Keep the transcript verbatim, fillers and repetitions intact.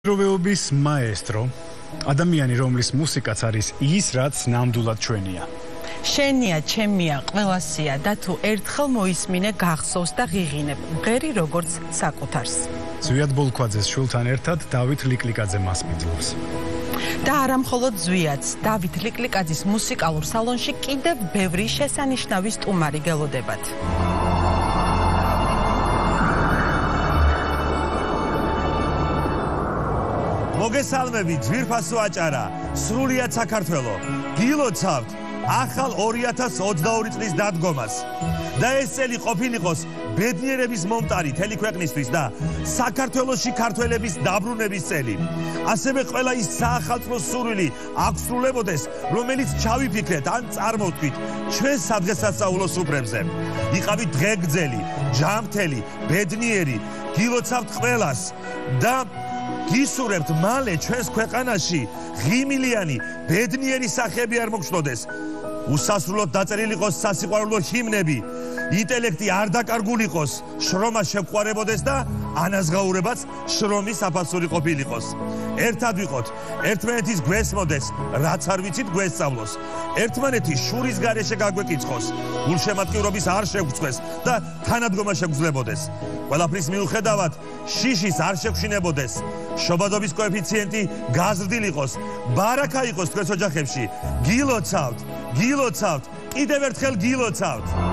დროვეობის მაესტრო, ადამიანი, რომლის მუსიკაც არის ის, რაც ნამდვილად ჩვენია. შენია, ჩემია, ყველასია და თუ ერთხელ მოისმინე გახსოვს და ღიღინებ, მღერი როგორც საკუთარს. ზვიად ბოლქვაძეს შვილთან ერთად დავით ლიკლიკაძე მასპინძლობს. და არა მხოლოდ ზვიაც, დავით ლიკლიკაძის მუსიკალურ სალონში კიდევ ბევრი შესანიშნავი სტუმარი გელოდებათ. მოგესალმები, ძვირფასო აჭარა, სრულიად საქართველო. გილოცავთ ახალ ორი ათას ოცდაორი წლის დადგომას. და ეს წელი ყოფილიყოს ბედნიერების მომტარი მთელი ქვეყნისთვის და საქართველოში ქართველების დაბრუნების წელი. ასევე ყველა ის საახალწლო სურვილი აღსრულებოდეს, რომელიც ჩავიფიქრეთ ან წარმოვთქვით ჩვენ სადღესასწაულო სუფრებზე. იყავით დღეგრძელი, ჯანმრთელი, ბედნიერი, გილოცავთ ყველას და გისურვებთ მალე ჩვენს ქვეყანაში ღიმილიანი, ბედნიერი სახეები არ მოგშნოდეს. უსასრულოდ დაწერილი იყოს სასიყვარულო ჰიმნები, ინტელექტი არ დაკარგულიყოს, შრომა შეგყვარებოდეს და ანაზღაურებაც შრომის აფასური ყოფილიყოს. ერთად ვიყოთ, ერთმანეთის გვესმოდეს, რაც არ ვიცით გვესწავლოს. ერთმანეთის შურის გარეშე გაგვეკიცხოს, გულშემატკივრობის არ შეგვწყვეს და თანადგომა შეგვძლებოდეს. ყველაფრის მიუხედავად, შიშის არ შეგვშინებოდეს. შობადობის კოეფიციენტი გაზრდილიყოს, ბარაკა იყოს თქვენს ოჯახებში. გილოცავთ, გილოცავთ, კიდევ ერთხელ გილოცავთ.